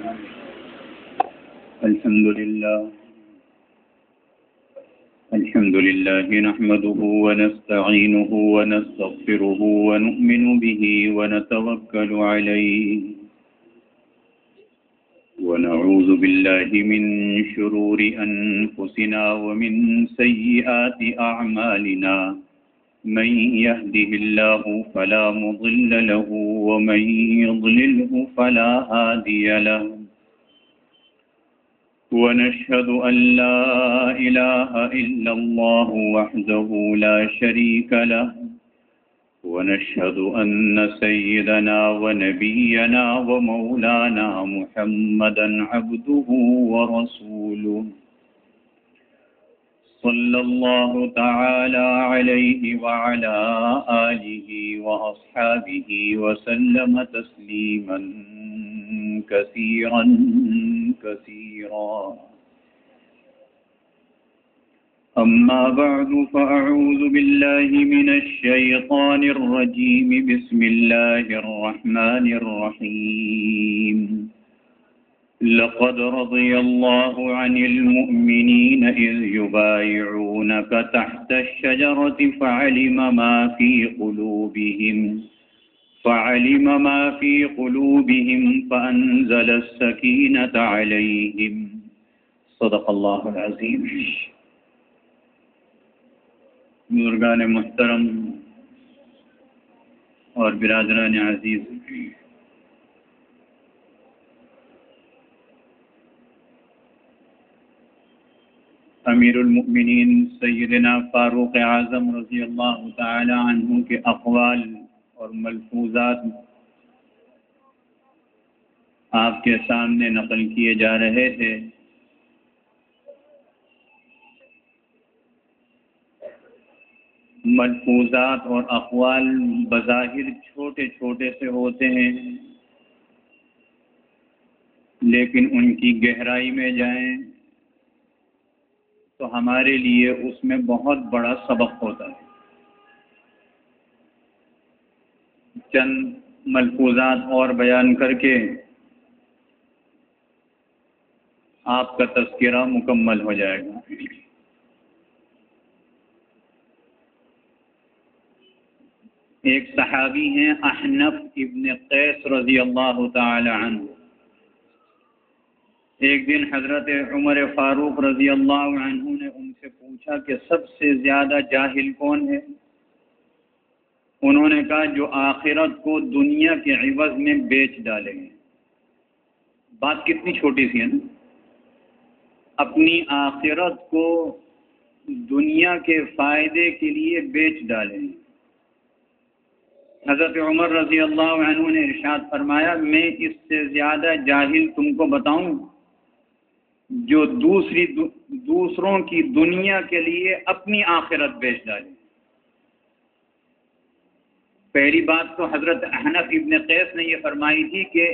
الحمد لله نحمده ونستعينه ونستغفره ونؤمن به ونتوكل عليه ونعوذ بالله من شرور أنفسنا ومن سيئات أعمالنا من يهده الله فلا مضل له ومن يضلله فلا هادي له ونشهد أن لا إله إلا الله وحده لا شريك له ونشهد أن سيدنا ونبينا ومولانا محمدا عبده ورسوله صلى الله تعالى عليه وعلى آله وأصحابه وسلم تسليما كثيرا كثيرا. أما بعد فأعوذ بالله من الشيطان الرجيم. بسم الله الرحمن الرحيم. لقد رضي الله عن المؤمنين إذ يبايعونك تحت الشجرة فعلم ما في قلوبهم فأنزل السكينة عليهم. صدق الله العظيم. بزرگان محترم اور برادران عزیز، امیر المؤمنین سیدنا فاروق اعظم رضی اللہ تعالی عنہ کے اقوال اور ملفوظات آپ کے سامنے نقل کیے جا رہے تھے. ملفوظات اور اقوال بظاہر چھوٹے چھوٹے سے ہوتے ہیں، لیکن ان کی گہرائی میں جائیں تو ہمارے لیے اس میں بہت بڑا سبق ہوتا ہے. چند ملفوظات اور بیان کر کے آپ کا تذکرہ مکمل ہو جائے گا. ایک صحابی ہیں احنف ابن قیس رضی اللہ تعالی عنہ. ایک دن حضرت عمر فاروق رضی اللہ عنہ نے ان سے پوچھا کہ سب سے زیادہ جاہل کون ہے؟ انہوں نے کہا جو آخرت کو دنیا کے عوض میں بیچ ڈالے ہیں. بات کتنی چھوٹی سی ہے نا، اپنی آخرت کو دنیا کے فائدے کے لیے بیچ ڈالے ہیں. حضرت عمر رضی اللہ عنہ نے ارشاد فرمایا میں اس سے زیادہ جاہل تم کو بتاؤں جو دوسروں کی دنیا کے لیے اپنی آخرت بیچ ڈالے. پہلی بات تو حضرت احنف ابن قیس نے یہ فرمائی تھی کہ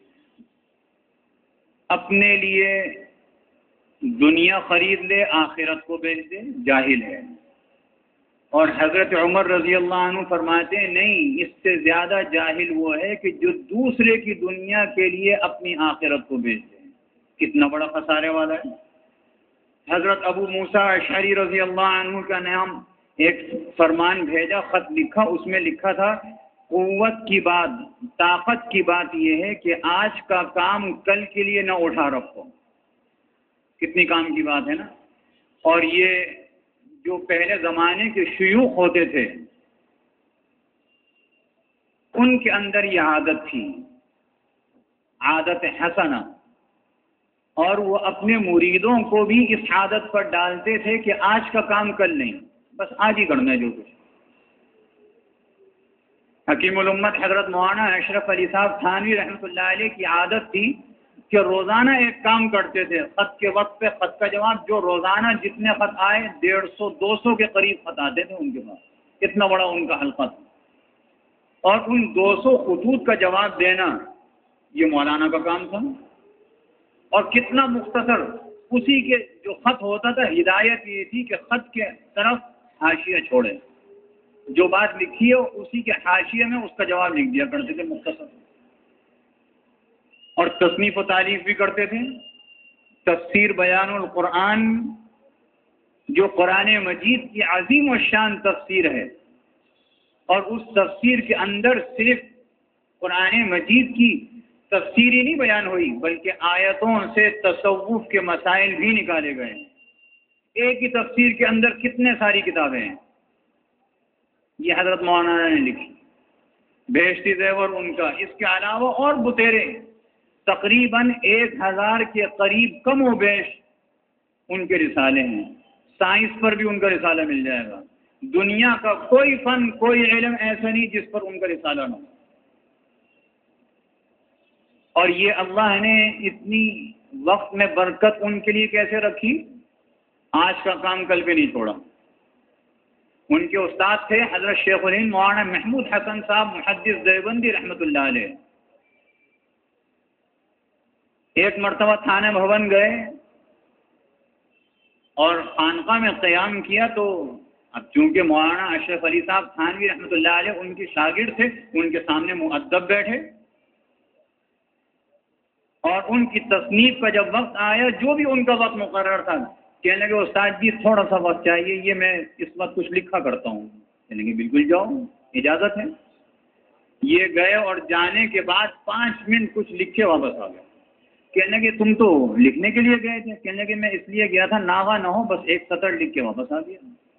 اپنے لیے دنیا خرید لے آخرت کو بیچ دے، جاہل ہے. اور حضرت عمر رضی اللہ عنہ فرماتے ہیں نہیں، اس سے زیادہ جاہل وہ ہے کہ جو دوسرے کی دنیا کے لیے اپنی آخرت کو بیچ دے. کتنا بڑا خسارے والا ہے. حضرت ابو موسیٰ اشعری رضی اللہ عنہ کا نام ایک فرمان بھیجا، خط لکھا، اس میں لکھا تھا قوت کی بات، طاقت کی بات یہ ہے کہ آج کا کام کل کے لیے نہ اٹھا رکھو. کتنی کام کی بات ہے نا. اور یہ جو پہلے زمانے کے شیوخ ہوتے تھے ان کے اندر یہ عادت تھی، عادت حسنہ، اور وہ اپنے مریدوں کو بھی اس عادت پر ڈالتے تھے کہ آج کا کام کل نہیں، بس آج ہی کرنا ہے جو کچھ. حکیم الامت حضرت مولانا اشرف علی صاحب تھانوی رحمۃ اللہ علیہ کی عادت تھی کہ روزانہ ایک کام کرتے تھے، خط کے وقت پہ خط کا جواب. جو روزانہ جتنے خط آئے 150-200 کے قریب خط آتے تھے ان کے پاس، اتنا بڑا ان کا حلقہ تھا. اور ان 200 خطوط کا جواب دینا یہ مولانا کا کام تھا. اور کتنا مختصر، اسی کے جو خط ہوتا تھا ہدایت یہ تھی کہ خط کے طرف حاشیہ چھوڑے، جو بات لکھی ہے اسی کے حاشیے میں اس کا جواب لکھ دیا کرتے تھے مختصر. اور تصنیف و تعلیف بھی کرتے تھے. تفسیر بیان القرآن جو قرآن مجید کی عظیم و شان تفسیر ہے، اور اس تفسیر کے اندر صرف قرآن مجید کی تفسیر ہی نہیں بیان ہوئی بلکہ آیتوں سے تصوف کے مسائل بھی نکالے گئے. ایک ہی تفسیر کے اندر کتنے ساری کتابیں ہیں. یہ حضرت مولانا نے لکھی، بہشتی زیور ان کا. اس کے علاوہ اور بتیرے تقریباً 1000 کے قریب کم و بیش ان کے رسالے ہیں. سائنس پر بھی ان کا رسالہ مل جائے گا. دنیا کا کوئی فن، کوئی علم ایسا نہیں جس پر ان کا رسالہ نہ ہو. اور یہ اللہ نے اتنی وقت میں برکت ان کے لیے کیسے رکھی؟ آج کا کام کل پہ نہیں چھوڑا. ان کے استاد تھے حضرت شیخ الہند مولانا محمود حسن صاحب محدث دیوبندی رحمۃ اللہ علیہ. ایک مرتبہ تھانہ بھون گئے اور خانقاہ میں قیام کیا، تو اب چونکہ مولانا اشرف علی صاحب تھانوی رحمۃ اللہ علیہ ان کے شاگرد تھے، ان کے سامنے مؤدب بیٹھے، اور ان کی تصنیف کا جب وقت آیا، جو بھی ان کا وقت مقرر تھا، کہنے لگے استاد جی تھوڑا سا وقت چاہیے، یہ میں اس وقت کچھ لکھا کرتا ہوں. کہنے لگے بالکل جاؤ، اجازت ہے. یہ گئے اور جانے کے بعد 5 منٹ کچھ لکھے واپس آ گئے. کہنے لگے تم تو لکھنے کے لیے گئے تھے. کہنے لگے میں اس لیے گیا تھا ناغا نہ ہو، بس 1 سطر لکھ کے واپس آ گیا.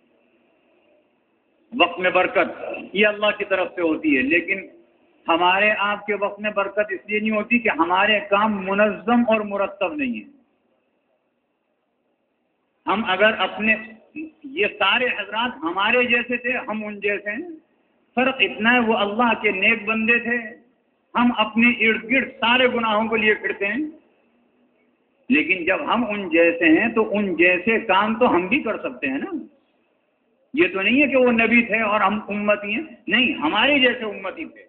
وقت میں برکت یہ اللہ کی طرف سے ہوتی ہے، لیکن ہمارے آپ کے وقت میں برکت اس لیے نہیں ہوتی کہ ہمارے کام منظم اور مرتب نہیں ہیں. ہم اگر اپنے، یہ سارے حضرات ہمارے جیسے تھے، ہم ان جیسے ہیں. فرق اتنا ہے وہ اللہ کے نیک بندے تھے، ہم اپنے ارد گرد سارے گناہوں کو لیے پھرتے ہیں. لیکن جب ہم ان جیسے ہیں تو ان جیسے کام تو ہم بھی کر سکتے ہیں نا. یہ تو نہیں ہے کہ وہ نبی تھے اور ہم امتی ہیں، نہیں، ہمارے جیسے امتی تھے.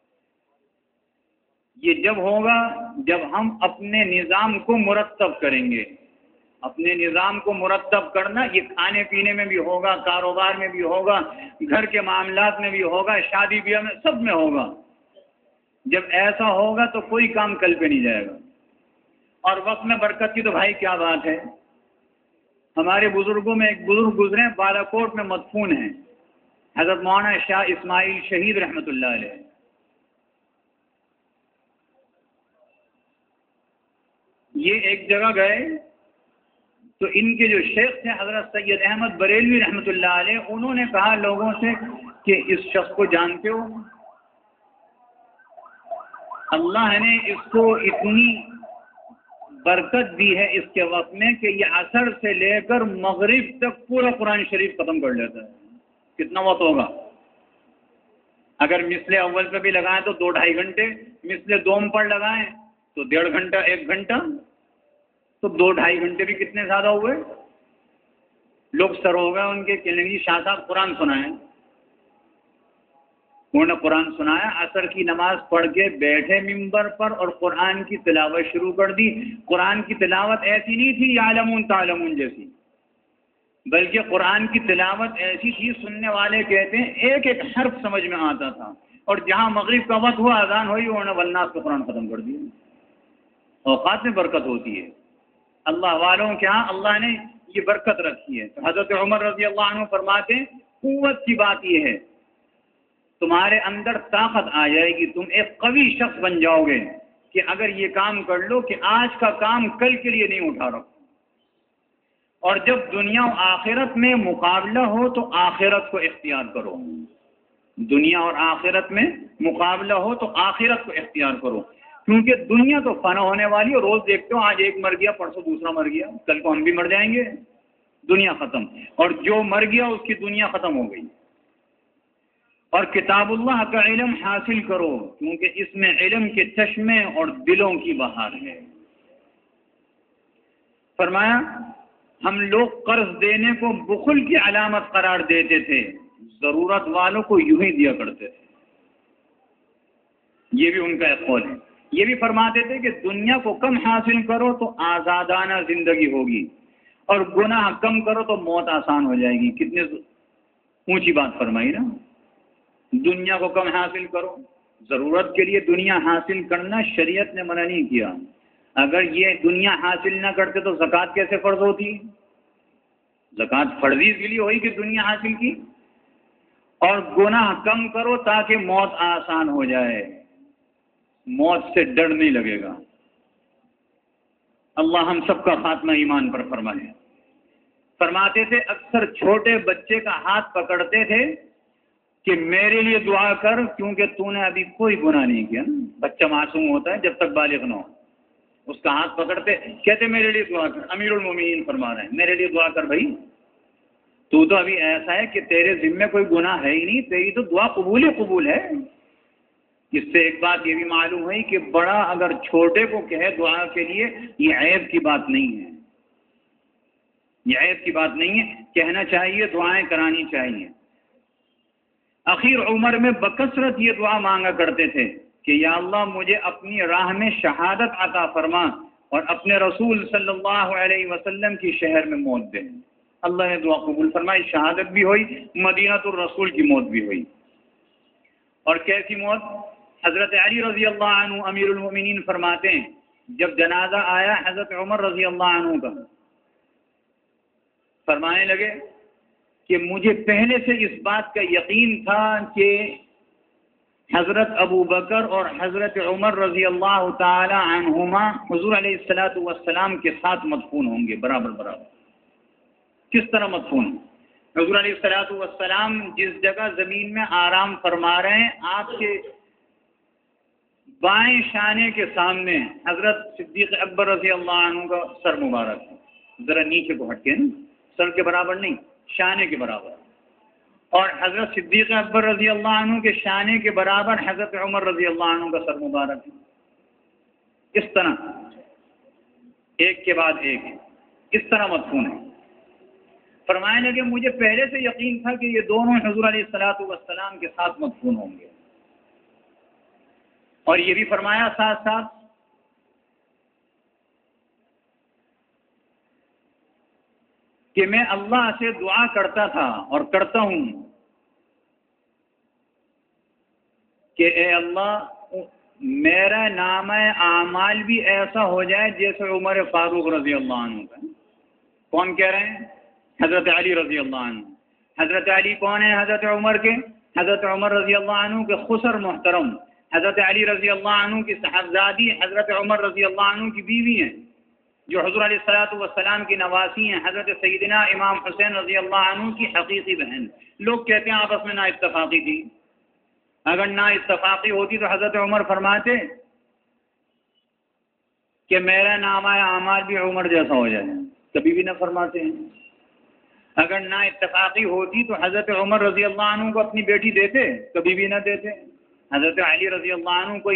یہ جب ہوگا جب ہم اپنے نظام کو مرتب کریں گے. اپنے نظام کو مرتب کرنا یہ کھانے پینے میں بھی ہوگا، کاروبار میں بھی ہوگا، گھر کے معاملات میں بھی ہوگا، شادی بیاہ میں، سب میں ہوگا. جب ایسا ہوگا تو کوئی کام کل پہ نہیں جائے گا. اور وقت میں برکت کی تو بھائی کیا بات ہے. ہمارے بزرگوں میں ایک بزرگ گزرے بالا کوٹ میں مدفون ہیں، حضرت مولانا شاہ اسماعیل شہید رحمۃ اللہ علیہ. یہ ایک جگہ گئے تو ان کے جو شیخ تھے حضرت سید احمد بریلوی رحمۃ اللہ علیہ، انہوں نے کہا لوگوں سے کہ اس شخص کو جانتے ہو؟ اللہ نے اس کو اتنی برکت دی ہے اس کے وقت میں کہ یہ عصر سے لے کر مغرب تک پورا قرآن شریف ختم کر لیتا ہے. کتنا وقت ہوگا؟ اگر مثل اول پہ بھی لگائیں تو 2-2.5 گھنٹے، مثل دوم پر لگائیں تو 1.5 گھنٹہ 1 گھنٹہ، تو 2-2.5 گھنٹے بھی کتنے زیادہ ہوئے. لوگ سر ہو گئے ان کے، کہنے لگے شاہ صاحب قرآن سنائیں. انہوں نے قرآن سنایا، عصر کی نماز پڑھ کے بیٹھے ممبر پر اور قرآن کی تلاوت شروع کر دی. قرآن کی تلاوت ایسی نہیں تھی یعلمون تعلمون جیسی، بلکہ قرآن کی تلاوت ایسی تھی سننے والے کہتے ہیں ایک ایک حرف سمجھ میں آتا تھا. اور جہاں مغرب کا وقت ہوا، اذان ہوئی، انہوں نے والناس کا قرآن ختم کر دیا. اوقات میں برکت ہوتی ہے. اللہ والوں کے ہاں اللہ نے یہ برکت رکھی ہے. حضرت عمر رضی اللہ عنہ فرماتے ہیں قوت کی بات یہ ہے تمہارے اندر طاقت آ جائے گی، تم ایک قوی شخص بن جاؤ گے کہ اگر یہ کام کر لو کہ آج کا کام کل کے لیے نہیں اٹھا رکھو. اور جب دنیا و آخرت میں مقابلہ ہو تو آخرت کو اختیار کرو. دنیا اور آخرت میں مقابلہ ہو تو آخرت کو اختیار کرو، کیونکہ دنیا تو فنا ہونے والی ہے. روز دیکھتے ہو آج ایک مر گیا، پرسوں دوسرا مر گیا، کل کو ہم بھی مر جائیں گے. دنیا ختم، اور جو مر گیا اس کی دنیا ختم ہو گئی. اور کتاب اللہ کا علم حاصل کرو، کیونکہ اس میں علم کے چشمے اور دلوں کی بہار ہے. فرمایا ہم لوگ قرض دینے کو بخل کی علامت قرار دیتے تھے، ضرورت والوں کو یوں ہی دیا کرتے تھے. یہ بھی ان کا ایک قول ہے. یہ بھی فرماتے تھے کہ دنیا کو کم حاصل کرو تو آزادانہ زندگی ہوگی، اور گناہ کم کرو تو موت آسان ہو جائے گی. کتنے اونچی بات فرمائی نا. دنیا کو کم حاصل کرو، ضرورت کے لیے دنیا حاصل کرنا شریعت نے منع نہیں کیا. اگر یہ دنیا حاصل نہ کرتے تو زکوٰۃ کیسے فرض ہوتی؟ زکوٰۃ فرض اس لیے ہوئی کہ دنیا حاصل کی. اور گناہ کم کرو تاکہ موت آسان ہو جائے، موت سے ڈر نہیں لگے گا. اللہ ہم سب کا خاتمہ ایمان پر فرمائے. فرماتے تھے اکثر چھوٹے بچے کا ہاتھ پکڑتے تھے کہ میرے لیے دعا کر کیونکہ تو نے ابھی کوئی گناہ نہیں کیا. بچہ معصوم ہوتا ہے جب تک بالغ نہ ہو. اس کا ہاتھ پکڑتے کہتے میرے لیے دعا کر. امیر المومنین فرما رہے ہیں میرے لیے دعا کر بھائی، تو ابھی ایسا ہے کہ تیرے ذمے کوئی گناہ ہے ہی نہیں، تیری تو دعا قبول ہی قبول ہے. اس سے ایک بات یہ بھی معلوم ہوئی کہ بڑا اگر چھوٹے کو کہے دعا کے لیے یہ عیب کی بات نہیں ہے، یہ عیب کی بات نہیں ہے، کہنا چاہیے، دعائیں کرانی چاہیے. اخیر عمر میں بکثرت یہ دعا مانگا کرتے تھے کہ یا اللہ مجھے اپنی راہ میں شہادت عطا فرما اور اپنے رسول صلی اللہ علیہ وسلم کی شہر میں موت دے. اللہ نے دعا قبول فرمائی، شہادت بھی ہوئی، مدینہ الرسول کی موت بھی ہوئی. اور کیسی موت؟ حضرت علی رضی اللہ عنہ امیر المومنین فرماتے ہیں جب جنازہ آیا حضرت عمر رضی اللہ عنہ کا، فرمانے لگے کہ مجھے پہلے سے اس بات کا یقین تھا کہ حضرت ابو بکر اور حضرت عمر رضی اللہ تعالی عنہما حضور علیہ الصلوۃ والسلام کے ساتھ مدفون ہوں گے برابر برابر. کس طرح مدفون؟ حضور علیہ الصلوۃ والسلام جس جگہ زمین میں آرام فرما رہے ہیں، آپ کے بائیں شانے کے سامنے حضرت صدیق اکبر رضی اللہ عنہ کا سر مبارک ہے. ذرا نیچے کو ہٹ کے نا، سر کے برابر نہیں، شانے کے برابر. اور حضرت صدیق اکبر رضی اللہ عنہ کے شانے کے برابر حضرت عمر رضی اللہ عنہ کا سر مبارک ہے. اس طرح ایک کے بعد ایک اس طرح مدفون ہے. فرمانے لگے مجھے پہلے سے یقین تھا کہ یہ دونوں حضور علیہ الصلوۃ والسلام کے ساتھ مدفون ہوں گے. اور یہ بھی فرمایا ساتھ ساتھ کہ میں اللہ سے دعا کرتا تھا اور کرتا ہوں کہ اے اللہ میرا نامہ اعمال بھی ایسا ہو جائے جیسے عمر فاروق رضی اللہ عنہ کا. کون کہہ رہے ہیں؟ حضرت علی رضی اللہ عنہ. حضرت علی کون ہیں؟ حضرت عمر کے، حضرت عمر رضی اللہ عنہ کے خسر محترم، حضرت علی رضی اللہ عنہ کی صاحبزادی حضرت عمر رضی اللہ عنہ کی بیوی ہیں، جو حضور علیہ الصلوۃ والسلام کی نواسی ہیں، حضرت سیدنا امام حسین رضی اللہ عنہ کی حقیقی بہن. لوگ کہتے ہیں آپس میں نا اتفاقی تھی. اگر نا اتفاقی ہوتی تو حضرت عمر فرماتے کہ میرا نامہ اعمال بھی عمر جیسا ہو جائے، کبھی بھی نہ فرماتے ہیں. اگر نا اتفاقی ہوتی تو حضرت عمر رضی اللہ عنہ کو اپنی بیٹی دیتے، کبھی بھی نہ دیتے. حضرت علی رضی اللہ عنہ کوئی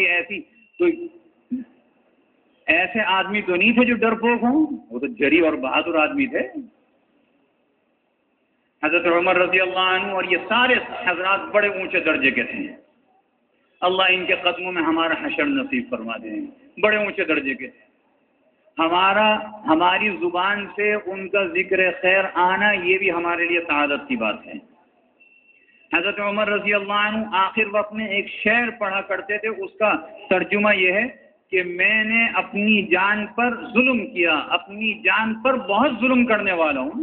ایسے آدمی تو نہیں تھے جو ڈرپوک ہوں، وہ تو جری اور بہادر آدمی تھے. حضرت عمر رضی اللہ عنہ اور یہ سارے حضرات بڑے اونچے درجے کے تھے. اللہ ان کے قدموں میں ہمارا حشر نصیب فرما دیں. بڑے اونچے درجے کے تھے. ہماری زبان سے ان کا ذکر خیر آنا یہ بھی ہمارے لیے سعادت کی بات ہے. حضرت عمر رضی اللہ عنہ آخر وقت میں ایک شعر پڑھا کرتے تھے، اس کا ترجمہ یہ ہے کہ میں نے اپنی جان پر ظلم کیا، اپنی جان پر بہت ظلم کرنے والا ہوں،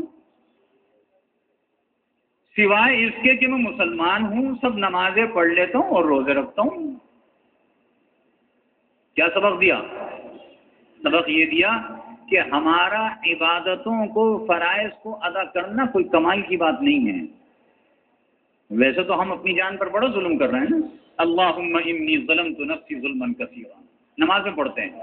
سوائے اس کے کہ میں مسلمان ہوں، سب نمازیں پڑھ لیتا ہوں اور روزے رکھتا ہوں. کیا سبق دیا؟ سبق یہ دیا کہ ہمارا عبادتوں کو، فرائض کو ادا کرنا کوئی کمال کی بات نہیں ہے. ویسے تو ہم اپنی جان پر بڑا ظلم کر رہے ہیں نا. اللہم انی ظلمت نفسی ظلما کثیرا، نمازیں پڑھتے ہیں.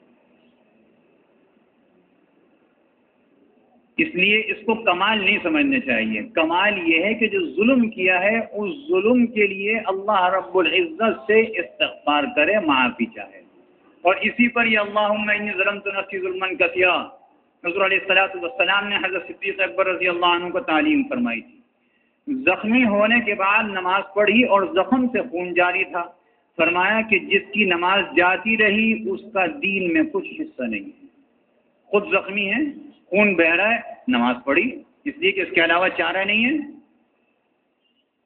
اس لیے اس کو کمال نہیں سمجھنا چاہیے. کمال یہ ہے کہ جو ظلم کیا ہے اس ظلم کے لیے اللہ رب العزت سے استغفار کرے، معافی چاہے. اور اسی پر یہ اللہم انی ظلمت نفسی ظلما کثیرا حضور علیہ الصلوۃ والسلام نے حضرت صدیق اکبر رضی اللہ عنہ کو تعلیم فرمائی تھی. زخمی ہونے کے بعد نماز پڑھی اور زخم سے خون جاری تھا. فرمایا کہ جس کی نماز جاتی رہی اس کا دین میں کچھ حصہ نہیں ہے. خود زخمی ہے، خون بہ رہا ہے، نماز پڑھی، اس لیے کہ اس کے علاوہ چارہ نہیں ہے.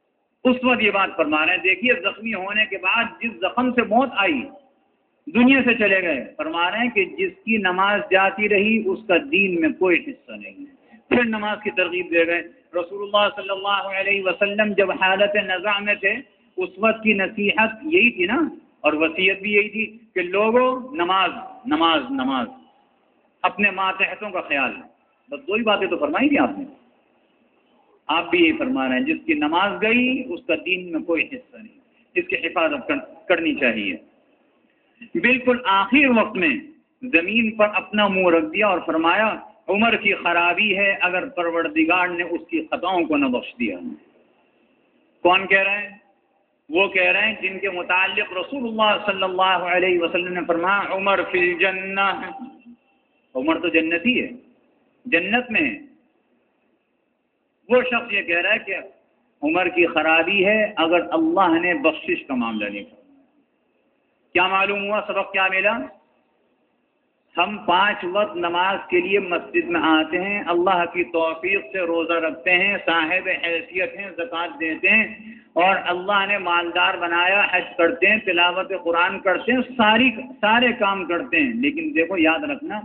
اس وقت یہ بات فرما رہے ہیں. دیکھیے زخمی ہونے کے بعد جس زخم سے موت آئی دنیا سے چلے گئے، فرما رہے ہیں کہ جس کی نماز جاتی رہی اس کا دین میں کوئی حصہ نہیں ہے. پھر نماز کی ترغیب دے گئے. رسول اللہ صلی اللہ علیہ وسلم جب حالت نزاع میں تھے اس وقت کی نصیحت یہی تھی نا، اور وصیت بھی یہی تھی کہ لوگوں نماز نماز نماز، اپنے ماتحتوں کا خیال. بس دو ہی باتیں تو فرمائی تھی آپ نے. آپ بھی یہی فرما رہے ہیں جس کی نماز گئی اس کا دین میں کوئی حصہ نہیں، اس کی حفاظت کرنی چاہیے. بالکل آخر وقت میں زمین پر اپنا منہ رکھ دیا اور فرمایا عمر کی خرابی ہے اگر پروردگار نے اس کی خطاؤں کو نہ بخش دیا. کون کہہ رہے ہیں؟ وہ کہہ رہے ہیں جن کے متعلق رسول اللہ صلی اللہ علیہ وسلم نے فرمایا عمر فی الجنہ، عمر تو جنتی ہے، جنت میں ہے. وہ شخص یہ کہہ رہا ہے کہ عمر کی خرابی ہے اگر اللہ نے بخشش کا معاملہ نہیں کیا. کیا معلوم ہوا؟ سبق کیا ملا؟ ہم 5 وقت نماز کے لیے مسجد میں آتے ہیں، اللہ کی توفیق سے روزہ رکھتے ہیں، صاحب حیثیت ہیں، زکوٰۃ دیتے ہیں، اور اللہ نے مالدار بنایا، حج کرتے ہیں، تلاوت قرآن کرتے ہیں، سارے کام کرتے ہیں. لیکن دیکھو یاد رکھنا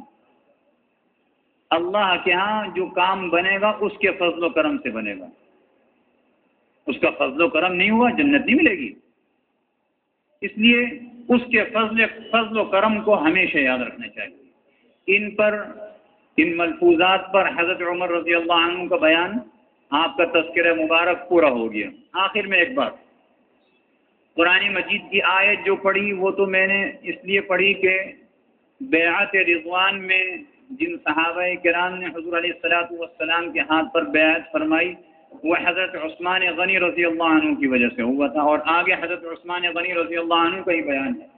اللہ کے ہاں جو کام بنے گا اس کے فضل و کرم سے بنے گا. اس کا فضل و کرم نہیں ہوا جنت نہیں ملے گی. اس لیے اس کے فضل و کرم کو ہمیشہ یاد رکھنا چاہیے. ان ملفوظات پر حضرت عمر رضی اللہ عنہ کا بیان، آپ کا تذکرہ مبارک پورا ہو گیا. آخر میں ایک بات، قرآن مجید کی آیت جو پڑھی وہ تو میں نے اس لیے پڑھی کہ بیعت رضوان میں جن صحابہ کرام نے حضور علیہ الصلوۃ والسلام کے ہاتھ پر بیعت فرمائی وہ حضرت عثمان غنی رضی اللہ عنہ کی وجہ سے ہوا تھا، اور آگے حضرت عثمان غنی رضی اللہ عنہ کا ہی بیان ہے.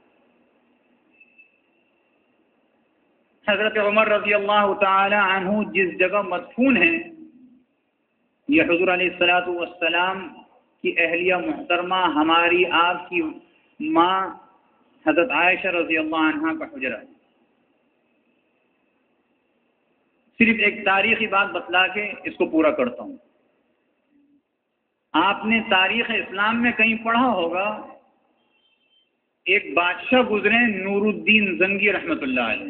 حضرت عمر رضی اللہ تعالی عنہ جس جگہ مدفون ہیں یہ حضور علیہ الصلوۃ والسلام کی اہلیہ محترمہ ہماری آپ کی ماں حضرت عائشہ رضی اللہ عنہا کا حجرہ ہے. صرف ایک تاریخی بات بتلا کے اس کو پورا کرتا ہوں. آپ نے تاریخ اسلام میں کہیں پڑھا ہوگا ایک بادشاہ گزرے نور الدین زنگی رحمۃ اللہ علیہ.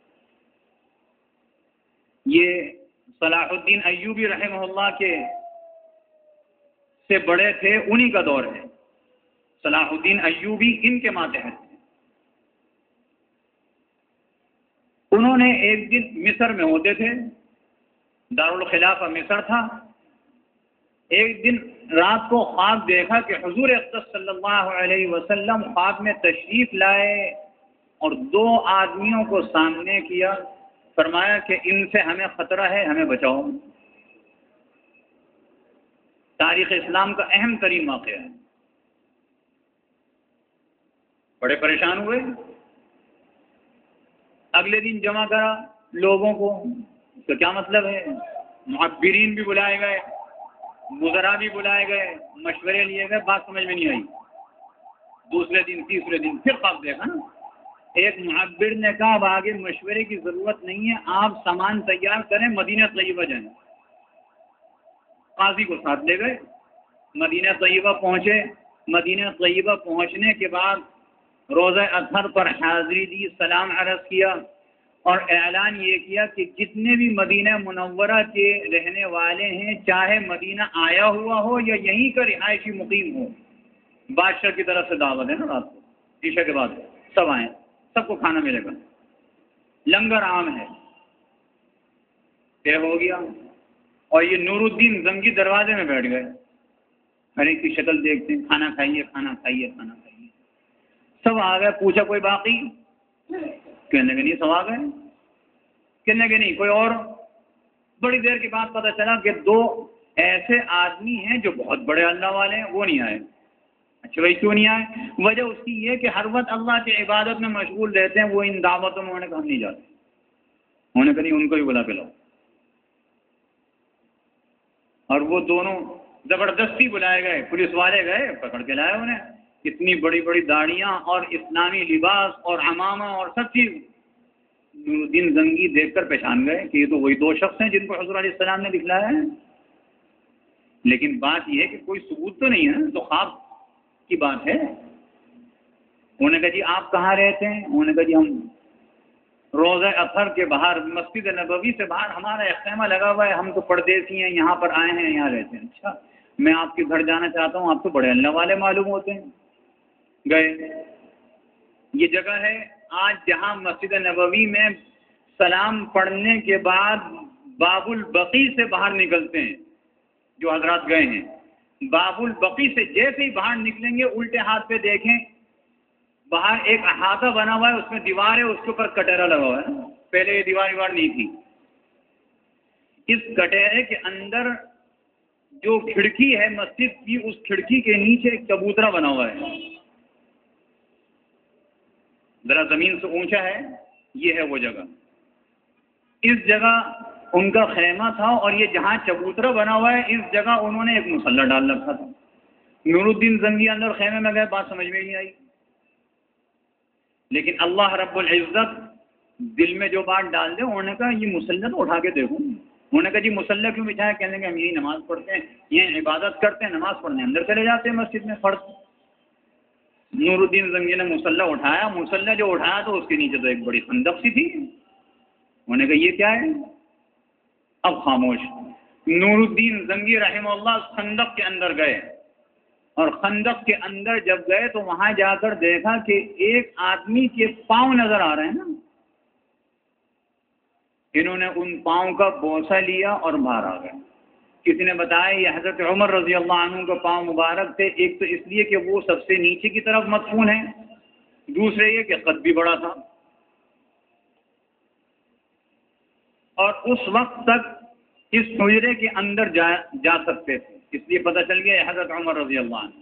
یہ صلاح الدین ایوبی رحمہ اللہ کے سے بڑے تھے، انہی کا دور ہے. صلاح الدین ایوبی ان کے ماتحت ہیں. انہوں نے ایک دن مصر میں ہوتے تھے، دارالخلافہ مصر تھا. ایک دن رات کو خواب دیکھا کہ حضور اقدس صلی اللہ علیہ وسلم خواب میں تشریف لائے اور 2 آدمیوں کو سامنے کیا، فرمایا کہ ان سے ہمیں خطرہ ہے، ہمیں بچاؤ. تاریخ اسلام کا اہم ترین واقعہ ہے. بڑے پریشان ہوئے. اگلے دن جمع کرا لوگوں کو. اس کا کیا مطلب ہے؟ معبرین بھی بلائے گئے، مذرا بھی بلائے گئے، مشورے لیے گئے، بات سمجھ میں نہیں آئی. دوسرے دن تیسرے دن پھر خواب دیکھا نا. ایک معبر نے کہا اب آگے مشورے کی ضرورت نہیں ہے، آپ سامان تیار کریں، مدینہ طیبہ جائیں. قاضی کو ساتھ لے گئے، مدینہ طیبہ پہنچے. مدینہ طیبہ پہنچنے کے بعد روزہ اطہر پر حاضری دی، سلام عرض کیا اور اعلان یہ کیا کہ جتنے بھی مدینہ منورہ کے رہنے والے ہیں، چاہے مدینہ آیا ہوا ہو یا یہیں کا رہائشی مقیم ہو، بادشاہ کی طرف سے دعوت ہے نا، رات کو عشاء کے بعد سب آئیں، سب کو کھانا ملے گا، لنگر عام ہے. طے ہو گیا اور یہ نور الدین زنگی دروازے میں بیٹھ گئے. ہر ایک کی شکل دیکھتے ہیں، کھانا کھائیے کھانا کھائیے کھانا کھائیے. سب آ گئے. پوچھا کوئی باقی؟ کہنے کے نہیں سب آ گئے. کہنے کے نہیں کوئی اور. بڑی دیر کے بعد پتہ چلا کہ 2 ایسے آدمی ہیں جو بہت بڑے اللہ والے ہیں، وہ نہیں آئے. اچھا بھائی کیوں نہیں آئے؟ وجہ اس کی یہ کہ ہر وقت اللہ کی عبادت میں مشغول رہتے ہیں، وہ ان دعوتوں میں. انہوں نے کہا ہم نہیں جاتے. انہوں نے کہا نہیں ان کو بھی بلا کے لاؤ. اور وہ دونوں زبردستی بلائے گئے. پولیس والے گئے پکڑ کے لائے انہیں. اتنی بڑی بڑی داڑیاں اور اسلامی لباس اور عمامہ اور سب چیز. نور الدین زنگی دیکھ کر پہچان گئے کہ یہ تو وہی 2 شخص ہیں جن کو حضور علیہ السلام نے دکھلایا ہے. لیکن بات یہ ہے کہ کوئی ثبوت تو نہیں ہے نا، تو خواب کی بات ہے۔ انہوں نے کہا جی آپ کہاں رہتے ہیں؟ انہوں نے کہا جی ہم روزہ اطہر کے باہر مسجد نبوی سے باہر ہمارا ایک خیمہ لگا ہوا ہے، ہم تو پردیسی ہیں، یہاں پر آئے ہیں، یہاں رہتے ہیں۔ اچھا میں آپ کے گھر جانا چاہتا ہوں، آپ تو بڑے اللہ والے معلوم ہوتے ہیں۔ گئے، یہ جگہ ہے آج جہاں مسجد نبوی میں سلام پڑھنے کے بعد باب البقیع سے باہر نکلتے ہیں، جو حضرات گئے ہیں باب البقیع سے جیسے ہی باہر نکلیں گے الٹے ہاتھ پہ دیکھیں، باہر ایک احاطہ بنا ہوا ہے، اس میں دیوار ہے، اس کے اوپر کٹہرا لگا ہوا ہے۔ پہلے یہ دیوار نہیں تھی۔ اس کٹہرے کے اندر جو کھڑکی ہے مسجد کی، اس کھڑکی کے نیچے ایک چبوترا بنا ہوا ہے، ذرا زمین سے اونچا ہے، یہ ہے وہ جگہ۔ اس جگہ ان کا خیمہ تھا، اور یہ جہاں چبوترا بنا ہوا ہے اس جگہ انہوں نے ایک مصلی ڈال رکھا تھا۔ نور الدین زنگی اندر خیمے میں گئے، بات سمجھ میں نہیں آئی، لیکن اللہ رب العزت دل میں جو بات ڈال دے، انہوں نے کہا یہ مصلی تو اٹھا کے دیکھوں۔ انہوں نے کہا جی مصلی کیوں بچھایا؟ کہنے کہ ہم یہی نماز پڑھتے ہیں، یہ عبادت کرتے ہیں، نماز پڑھنے اندر چلے جاتے ہیں مسجد میں فرض۔ نور الدین زنگی نے مصلی اٹھایا، مصلی جو اٹھایا تو اس کے نیچے تو ایک بڑی خندق سی تھی۔ انہوں نے کہا یہ کیا ہے؟ اب خاموش۔ نور الدین زنگی رحمہ اللہ خندق کے اندر گئے، اور خندق کے اندر جب گئے تو وہاں جا کر دیکھا کہ ایک آدمی کے پاؤں نظر آ رہے ہیں نا۔ انہوں نے ان پاؤں کا بوسہ لیا اور باہر آ گئے۔ کسی نے بتایا یہ حضرت عمر رضی اللہ عنہ کا پاؤں مبارک تھے، ایک تو اس لیے کہ وہ سب سے نیچے کی طرف مدفون ہیں، دوسرے یہ کہ قد بھی بڑا تھا، اور اس وقت تک اس حجرے کے اندر جا سکتے تھے، اس لیے پتہ چل گیا حضرت عمر رضی اللہ عنہ۔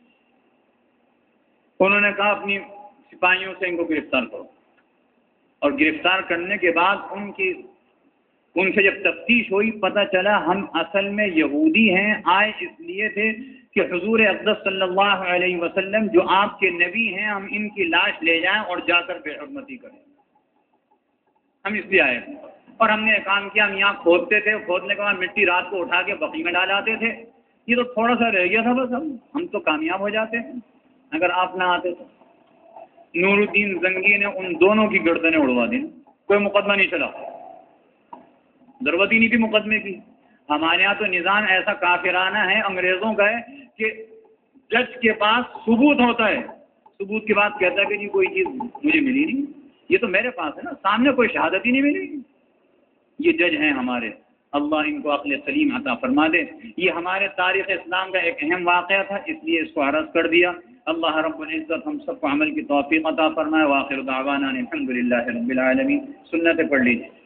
انہوں نے کہا اپنی سپاہیوں سے ان کو گرفتار کرو، اور گرفتار کرنے کے بعد ان سے جب تفتیش ہوئی پتہ چلا ہم اصل میں یہودی ہیں، آئے اس لیے تھے کہ حضور اقدس صلی اللہ علیہ وسلم جو آپ کے نبی ہیں، ہم ان کی لاش لے جائیں اور جا کر بے حرمتی کریں، ہم اس لیے آئے تھے۔ اور ہم نے ایک کام کیا، ہم یہاں کھودتے تھے، کھودنے کے بعد مٹی رات کو اٹھا کے بقی میں ڈال آتے تھے، یہ تو تھوڑا سا رہ گیا تھا بس، ہم تو کامیاب ہو جاتے ہیں اگر آپ نہ آتے تو۔ نور الدین زنگی نے ان دونوں کی گردنیں اڑوا دی، کوئی مقدمہ نہیں چلا، ضرورت ہی نہیں تھی مقدمے کی۔ ہمارے یہاں تو نظام ایسا کافرانہ ہے انگریزوں کا ہے کہ جج کے پاس ثبوت ہوتا ہے، ثبوت کے بعد کہتا ہے کہ جی کوئی چیز مجھے ملی نہیں، یہ تو میرے پاس ہے نا، سامنے کوئی شہادت ہی نہیں ملی۔ یہ جج ہیں ہمارے، اللہ ان کو عقل سلیم عطا فرما دے۔ یہ ہمارے تاریخ اسلام کا ایک اہم واقعہ تھا، اس لیے اس کو عرض کر دیا۔ اللہ رب العزت ہم سب کو عمل کی توفیق عطا فرمائے۔ وآخر دعوانا الحمد للہ رب العالمین۔ سنتیں پڑھ لیجیے۔